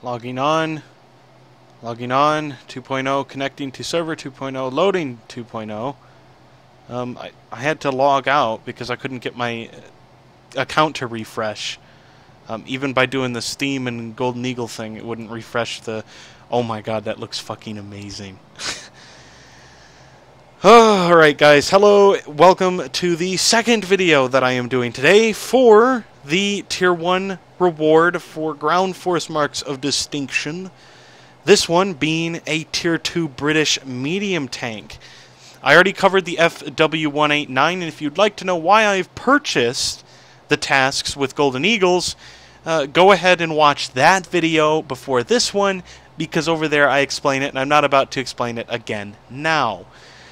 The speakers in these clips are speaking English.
Logging on. Logging on. 2.0. Connecting to server 2.0. Loading 2.0. I had to log out because I couldn't get my account to refresh. Even by doing the Steam and Golden Eagle thing, it wouldn't refresh the... Oh my god, that looks fucking amazing. Alright guys, hello, welcome to the second video that I am doing today for the Tier 1 reward for Ground Force Marks of Distinction. This one being a Tier 2 British medium tank. I already covered the FW189, and if you'd like to know why I've purchased the tasks with Golden Eagles, go ahead and watch that video before this one, because over there I explain it, and I'm not about to explain it again now.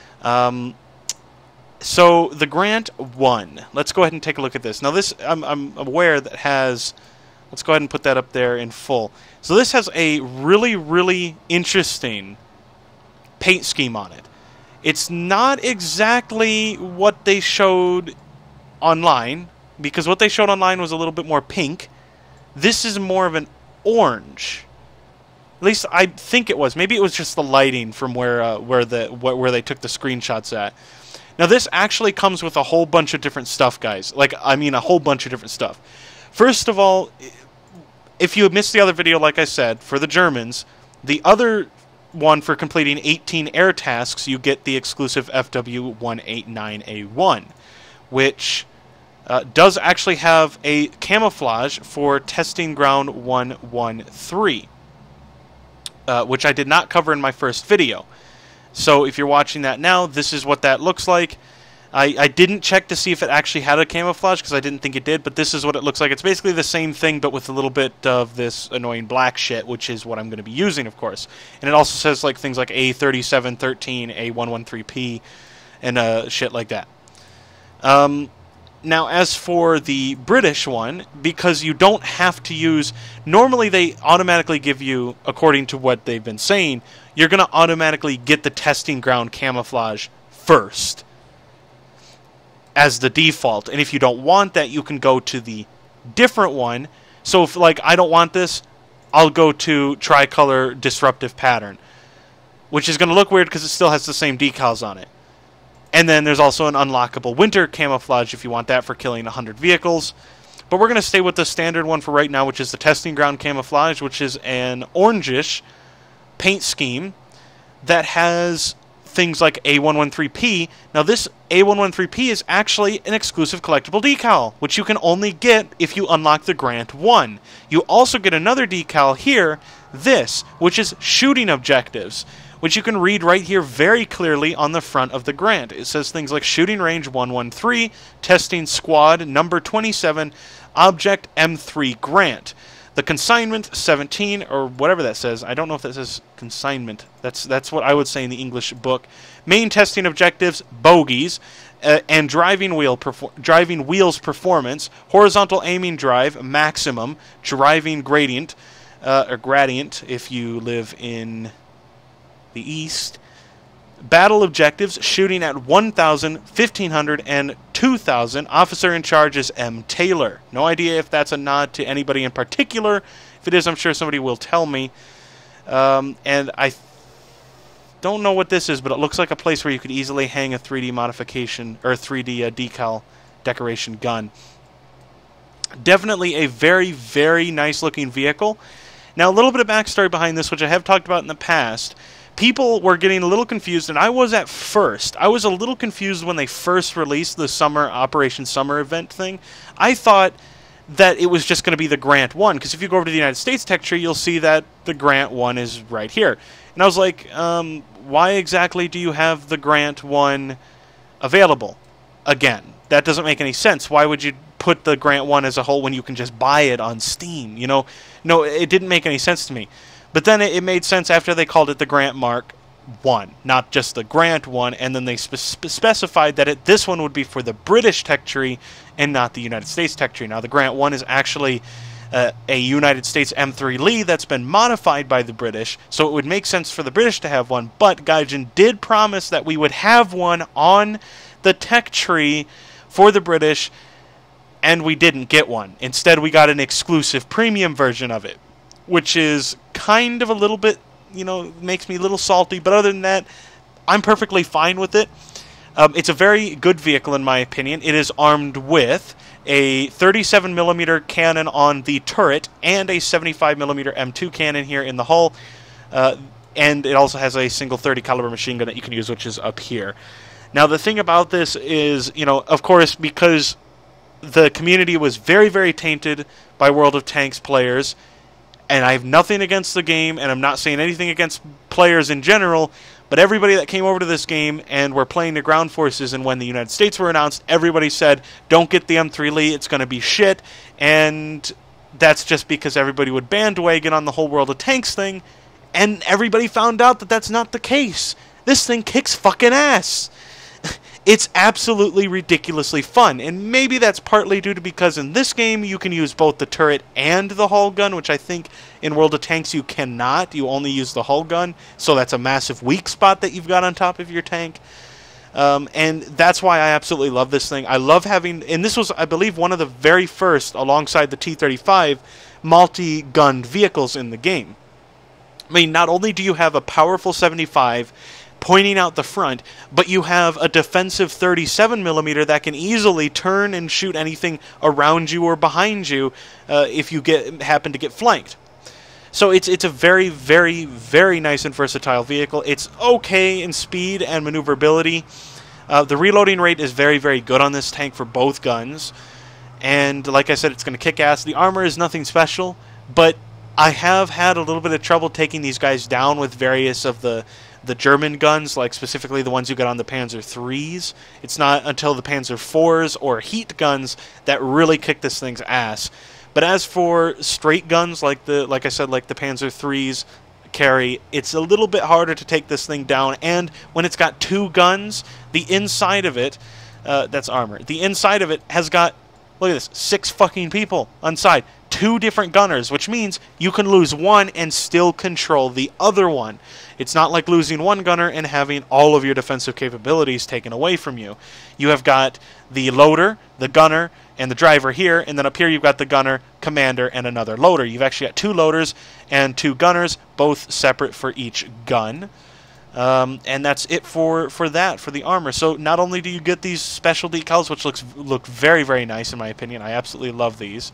So the Grant 1. Let's go ahead and take a look at this. Now this, I'm aware that has... Let's go ahead and put that up there in full. So this has a really, really interesting paint scheme on it. It's not exactly what they showed online, because what they showed online was a little bit more pink. This is more of an orange. At least I think it was. Maybe it was just the lighting from where they took the screenshots at. Now this actually comes with a whole bunch of different stuff, guys. Like, I mean, a whole bunch of different stuff. First of all, if you missed the other video, like I said, for the Germans, the other one for completing 18 air tasks, you get the exclusive FW189A1, which does actually have a camouflage for testing ground 113, which I did not cover in my first video. So if you're watching that now, this is what that looks like. I didn't check to see if it actually had a camouflage, because I didn't think it did, but this is what it looks like. It's basically the same thing, but with a little bit of this annoying black shit, which is what I'm going to be using, of course. And it also says like things like A3713, A113P, and shit like that. Now, as for the British one, because you don't have to use... Normally, they automatically give you, according to what they've been saying, you're going to automatically get the testing ground camouflage first as the default. And if you don't want that, you can go to the different one. So if, like, I don't want this, I'll go to tricolor disruptive pattern, which is going to look weird because it still has the same decals on it. And then there's also an unlockable winter camouflage if you want that for killing 100 vehicles. But we're going to stay with the standard one for right now, which is the testing ground camouflage, which is an orangish paint scheme that has things like A113P. Now this A113P is actually an exclusive collectible decal, which you can only get if you unlock the Grant 1. You also get another decal here, this, which is shooting objectives, which you can read right here very clearly on the front of the Grant. It says things like shooting range 113, testing squad number 27, object M3 Grant. The consignment 17, or whatever that says. I don't know if that says consignment. That's what I would say in the English book. Main testing objectives, bogies, and driving wheels performance, horizontal aiming drive, maximum, driving gradient, or gradient if you live in the East. Battle objectives, shooting at 1,000, 1,500, and 2,000. Officer in charge is M. Taylor. No idea if that's a nod to anybody in particular. If it is, I'm sure somebody will tell me. And I don't know what this is, but it looks like a place where you could easily hang a 3D modification, or 3D decal decoration gun. Definitely a very, very nice looking vehicle. Now, a little bit of backstory behind this, which I have talked about in the past. People were getting a little confused, and I was at first. I was a little confused when they first released the Operation Summer event thing. I thought that it was just going to be the Grant 1, because if you go over to the United States tech tree, you'll see that the Grant 1 is right here. And I was like, why exactly do you have the Grant 1 available again? That doesn't make any sense. Why would you put the Grant 1 as a whole when you can just buy it on Steam? You know, no, it didn't make any sense to me. But then it made sense after they called it the Grant Mark 1, not just the Grant 1, and then they specified that this one would be for the British tech tree and not the United States tech tree. Now, the Grant 1 is actually a United States M3 Lee that's been modified by the British, so it would make sense for the British to have one, but Gaijin did promise that we would have one on the tech tree for the British, and we didn't get one. Instead, we got an exclusive premium version of it, which is kind of a little bit, you know, makes me a little salty. But other than that, I'm perfectly fine with it. It's a very good vehicle, in my opinion. It is armed with a 37mm cannon on the turret and a 75mm M2 cannon here in the hull. And it also has a single 30 caliber machine gun that you can use, which is up here. Now, the thing about this is, you know, of course, because the community was very, very tainted by World of Tanks players, and I have nothing against the game, and I'm not saying anything against players in general, but everybody that came over to this game and were playing the ground forces, and when the United States were announced, everybody said, don't get the M3 Lee, it's going to be shit, and that's just because everybody would bandwagon on the whole World of Tanks thing, and everybody found out that that's not the case. This thing kicks fucking ass. It's absolutely ridiculously fun, and maybe that's partly due to because in this game you can use both the turret and the hull gun, which I think in World of Tanks you cannot. You only use the hull gun, so that's a massive weak spot that you've got on top of your tank. And that's why I absolutely love this thing. I love having, and this was, I believe, one of the very first, alongside the T-35, multi-gunned vehicles in the game. I mean, not only do you have a powerful 75 pointing out the front, but you have a defensive 37mm that can easily turn and shoot anything around you or behind you if you happen to get flanked. So it's a very, very, very nice and versatile vehicle. It's okay in speed and maneuverability. The reloading rate is very, very good on this tank for both guns. And like I said, it's going to kick ass. The armor is nothing special, but I have had a little bit of trouble taking these guys down with various of the German guns, like specifically the ones you get on the Panzer IIIs. It's not until the Panzer IVs or heat guns that really kick this thing's ass. But as for straight guns, like I said, like the Panzer IIIs carry, it's a little bit harder to take this thing down. And when it's got two guns, the inside of it, that's armor. The inside of it has got, look at this, 6 fucking people on side. 2 different gunners, which means you can lose one and still control the other one. It's not like losing one gunner and having all of your defensive capabilities taken away from you. You have got the loader, the gunner, and the driver here, and then up here you've got the gunner, commander, and another loader. You've actually got 2 loaders and 2 gunners, both separate for each gun. And that's it for the armor. So not only do you get these special decals, which look very, very nice in my opinion. I absolutely love these.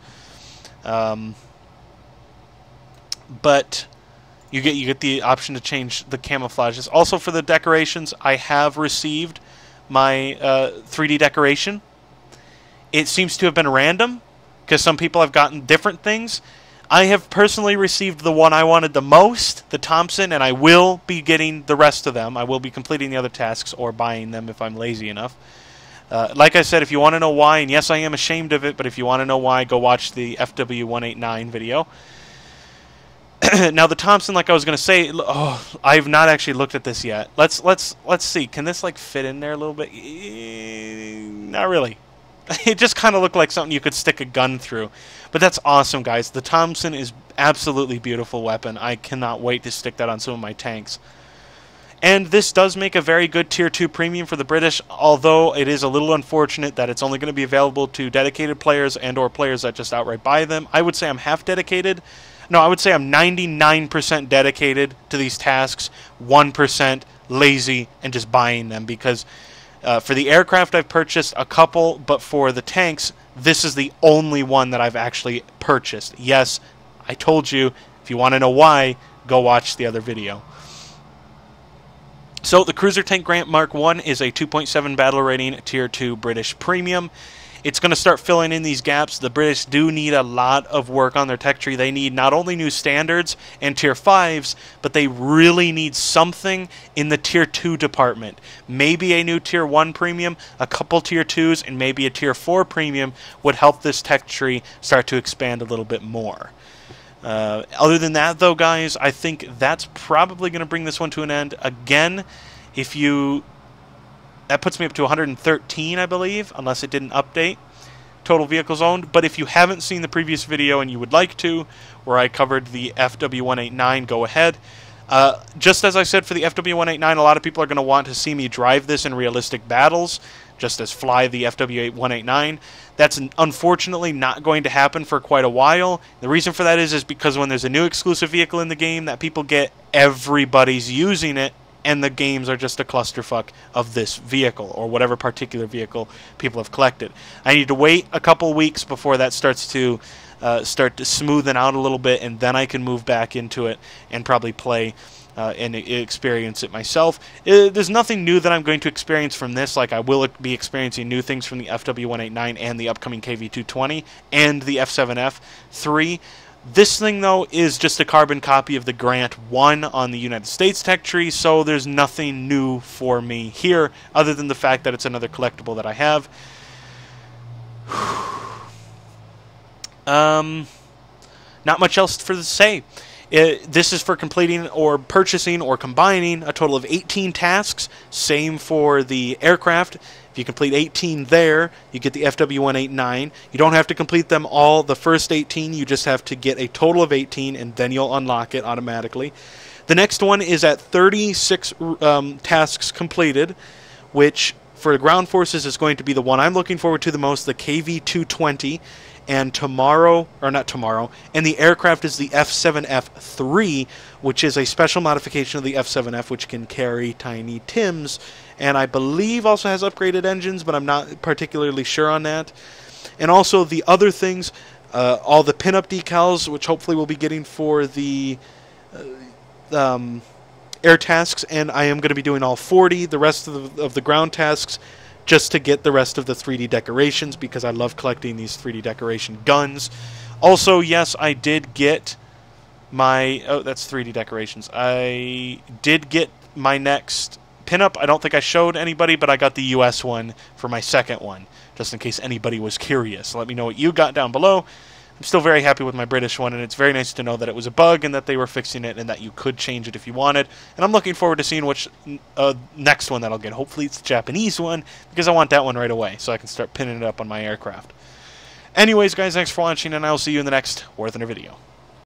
But you get the option to change the camouflages. Also for the decorations, I have received my 3D decoration. It seems to have been random, because some people have gotten different things. I have personally received the one I wanted the most, the Thompson, and I will be getting the rest of them. I will be completing the other tasks or buying them if I'm lazy enough. Like I said, if you want to know why, and yes, I am ashamed of it, but if you want to know why, go watch the FW189 video. Now, the Thompson, like I was going to say, I've not actually looked at this yet. Let's see. Can this like fit in there a little bit? Not really. It just kind of looked like something you could stick a gun through. But that's awesome, guys. The Thompson is absolutely beautiful weapon. I cannot wait to stick that on some of my tanks. And this does make a very good Tier 2 premium for the British, although it is a little unfortunate that it's only going to be available to dedicated players and or players that just outright buy them. I would say I'm half dedicated. No, I would say I'm 99% dedicated to these tasks, 1% lazy and just buying them, because for the aircraft I've purchased a couple, but for the tanks, this is the only one that I've actually purchased. Yes, I told you, if you want to know why, go watch the other video. So the Cruiser Tank Grant Mark I is a 2.7 battle rating Tier 2 British Premium. It's going to start filling in these gaps. The British do need a lot of work on their tech tree. They need not only new standards and Tier 5s, but they really need something in the Tier 2 department. Maybe a new Tier 1 Premium, a couple Tier 2s, and maybe a Tier 4 Premium would help this tech tree start to expand a little bit more. Other than that, though, guys, I think that's probably going to bring this one to an end. Again, that puts me up to 113, I believe, unless it didn't update. Total vehicles owned. But if you haven't seen the previous video and you would like to, where I covered the FW189, go ahead. Just as I said for the FW189, a lot of people are going to want to see me drive this in realistic battles just as Fly the FW189. That's unfortunately not going to happen for quite a while. The reason for that is because when there's a new exclusive vehicle in the game that people get, everybody's using it, and the games are just a clusterfuck of this vehicle, or whatever particular vehicle people have collected. I need to wait a couple weeks before that starts to smoothen out a little bit, and then I can move back into it and probably play and experience it myself. There's nothing new that I'm going to experience from this. Like, I will be experiencing new things from the FW189 and the upcoming KV220 and the F7F3. This thing, though, is just a carbon copy of the Grant 1 on the United States tech tree, so there's nothing new for me here other than the fact that it's another collectible that I have. Not much else to say. This is for completing or purchasing or combining a total of 18 tasks. Same for the aircraft. If you complete 18 there, you get the FW189. You don't have to complete them all the first 18. You just have to get a total of 18, and then you'll unlock it automatically. The next one is at 36 tasks completed, which for the ground forces is going to be the one I'm looking forward to the most, the KV220. And and the aircraft is the F7F3, which is a special modification of the F7F, which can carry tiny Tims, and I believe also has upgraded engines, but I'm not particularly sure on that. And also the other things, all the pinup decals, which hopefully we'll be getting for the air tasks, and I am going to be doing all 40, the rest of the ground tasks, just to get the rest of the 3D decorations, because I love collecting these 3D decoration guns. Also, yes, I did get my... Oh, that's 3D decorations. I did get my next pinup. I don't think I showed anybody, but I got the US one for my second one, just in case anybody was curious. Let me know what you got down below. I'm still very happy with my British one, and it's very nice to know that it was a bug and that they were fixing it and that you could change it if you wanted. And I'm looking forward to seeing which next one that I'll get. Hopefully it's the Japanese one, because I want that one right away so I can start pinning it up on my aircraft. Anyways, guys, thanks for watching, and I'll see you in the next War Thunder video.